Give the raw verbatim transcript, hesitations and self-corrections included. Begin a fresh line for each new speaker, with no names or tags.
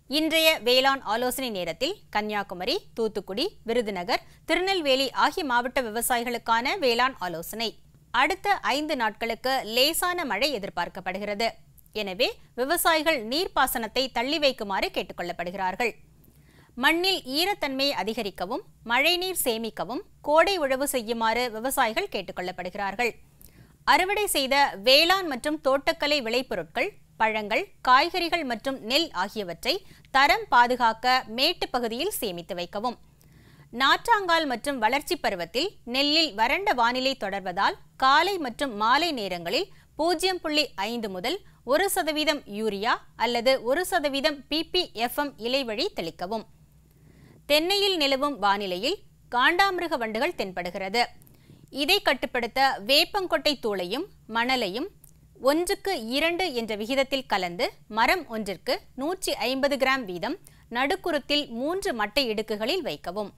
இன்றைய வேளாண் ஆலோசனை நேரத்தில் கன்னியாகுமரி, தூத்துக்குடி, விருதுநகர், திருநெல்வேலி ஆகிய மாவட்ட விவசாயிகளுக்கான வேளாண் ஆலோசனை. அடுத்த ஐந்து நாட்களுக்கு லேசான மழை எதிர்பார்க்கப்படுகிறது. எனவே விவசாயிகள் நீர்ப்பாசனத்தை தள்ளி வைக்குமாறு கேட்டுக் கொள்ளப்படுகிறார்கள். மண்ணில் ஈரத்தன்மையை அதிகரிக்கவும், மழைநீர் சேமிக்கவும் கோடை உழவு செய்யுமாறு விவசாயிகள் கேட்டுக் கொள்ளப்படுகிறார்கள். அறுவடை செய்த வேளாண் மற்றும் தோட்டக்கலை விளைபொருட்கள், பழங்கள், காய்கறிகள் மற்றும் நெல் ஆகியவற்றை தரம் பாதுகாக்க மேட்டு பகுதியில் சேமித்து வைக்கவும். நாற்றாங்கால் மற்றும் வளர்ச்சி பருவத்தில் நெல்லில் வறண்ட வானிலை தொடர்வதால் காலை மற்றும் மாலை நேரங்களில் பூஜ்ஜியம் புள்ளி ஐந்து முதல் ஒரு சதவீதம் யூரியா அல்லது ஒரு சதவீதம் பிபிஎஃப்எம் இலைவழி தெளிக்கவும். தென்னையில் நிலவும் வானிலையில் காண்டாமிருக வண்டுகள் தென்படுகிறது. இதை கட்டுப்படுத்த வேப்பங்கொட்டை தூளையும் மணலையும் ஒன்றுக்கு இரண்டு என்ற விகிதத்தில் கலந்து மரம் ஒன்றிற்கு நூற்றி ஐம்பது கிராம் வீதம் நடுக்குருத்தில் மூன்று மட்டை இடுக்குகளில் வைக்கவும்.